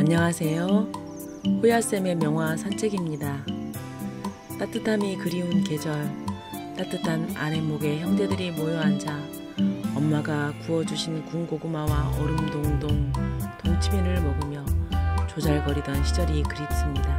안녕하세요. 호야쌤의 명화 산책입니다. 따뜻함이 그리운 계절, 따뜻한 아랫목에 형제들이 모여 앉아 엄마가 구워주신 군고구마와 얼음동동 동치미를 먹으며 조잘거리던 시절이 그립습니다.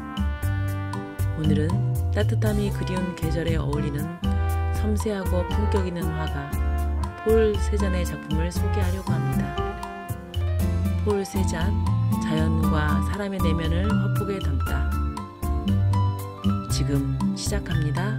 오늘은 따뜻함이 그리운 계절에 어울리는 섬세하고 품격 있는 화가 폴 세잔의 작품을 소개하려고 합니다. 폴 세잔, 자연과 사람의 내면을 화폭에 담다. 지금 시작합니다.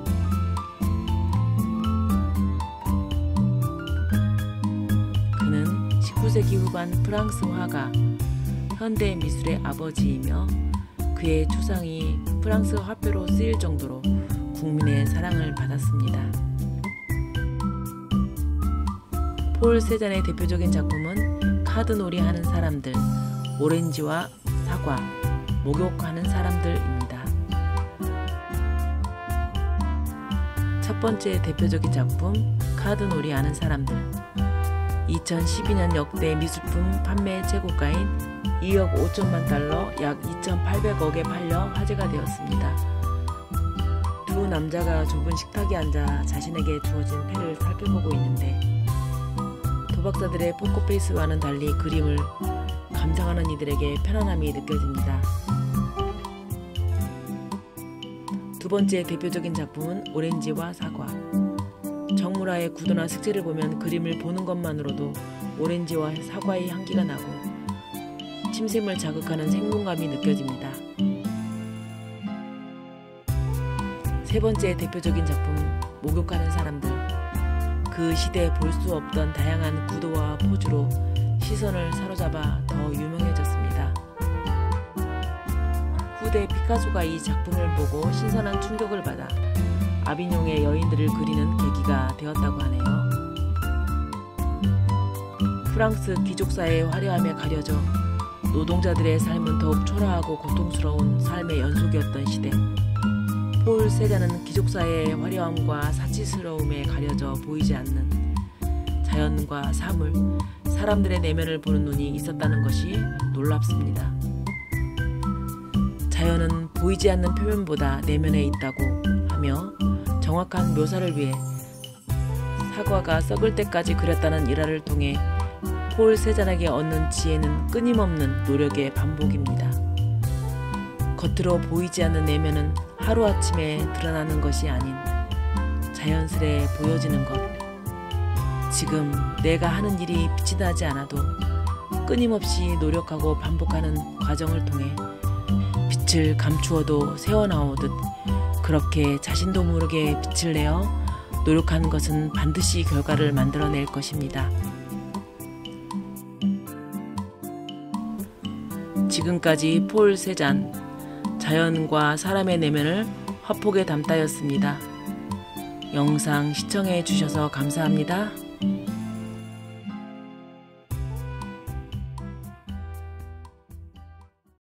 그는 19세기 후반 프랑스 화가, 현대 미술의 아버지이며 그의 추상이 프랑스 화폐로 쓰일 정도로 국민의 사랑을 받았습니다. 폴 세잔의 대표적인 작품은 카드놀이 하는 사람들, 오렌지와 사과, 목욕하는 사람들입니다. 첫 번째 대표적인 작품, 카드놀이 하는 사람들. 2012년 역대 미술품 판매 최고가인 2억 5천만 달러, 약 2,800억에 팔려 화제가 되었습니다. 두 남자가 좁은 식탁에 앉아 자신에게 주어진 패를 살펴보고 있는데, 도박사들의 포커페이스와는 달리 그림을 감상하는 이들에게 편안함이 느껴집니다. 두 번째 대표적인 작품은 오렌지와 사과. 정물화의 구도나 색채를 보면 그림을 보는 것만으로도 오렌지와 사과의 향기가 나고 침샘을 자극하는 생동감이 느껴집니다. 세 번째 대표적인 작품, 목욕하는 사람들. 그 시대에 볼 수 없던 다양한 구도와 포즈로 시선을 사로잡아 더 유명해졌습니다. 후대 피카소가 이 작품을 보고 신선한 충격을 받아 아비뇽의 여인들을 그리는 계기가 되었다고 하네요. 프랑스 귀족사회의 화려함에 가려져 노동자들의 삶은 더욱 초라하고 고통스러운 삶의 연속이었던 시대. 폴 세잔은 귀족사회의 화려함과 사치스러움에 가려져 보이지 않는 자연과 사물, 사람들의 내면을 보는 눈이 있었다는 것이 놀랍습니다. 자연은 보이지 않는 표면보다 내면에 있다고 하며 정확한 묘사를 위해 사과가 썩을 때까지 그렸다는 일화를 통해 폴 세잔에게 얻는 지혜는 끊임없는 노력의 반복입니다. 겉으로 보이지 않는 내면은 하루아침에 드러나는 것이 아닌 자연스레 보여지는 것. 지금 내가 하는 일이 빛이 나지 않아도 끊임없이 노력하고 반복하는 과정을 통해 빛을 감추어도 새어나오듯 그렇게 자신도 모르게 빛을 내어 노력하는 것은 반드시 결과를 만들어낼 것입니다. 지금까지 폴 세잔, 자연과 사람의 내면을 화폭에 담다였습니다. 영상 시청해 주셔서 감사합니다.